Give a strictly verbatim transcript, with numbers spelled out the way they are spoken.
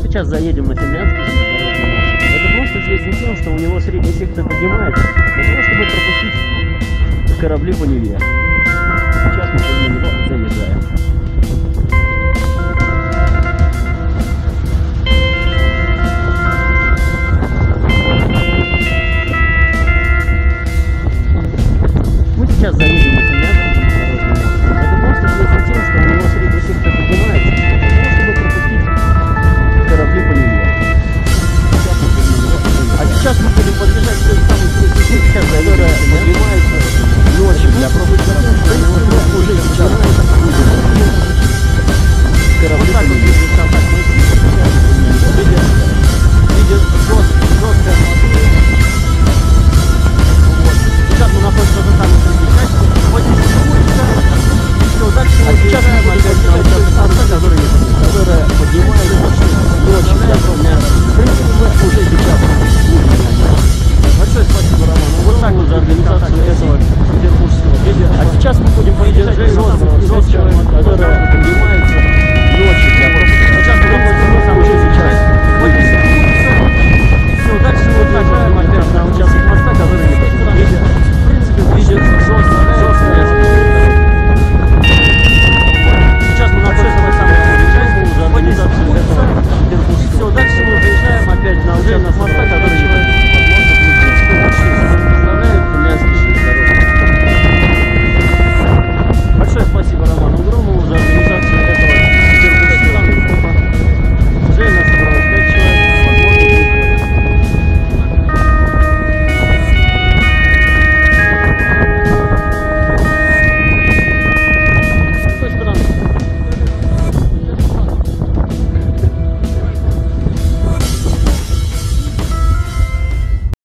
сейчас заедем на финляндский железнодорожный мост. Это просто известен тем, что у него средний сектор поднимается для того, чтобы пропустить корабли по Неве. Сейчас мы на него заезжаем.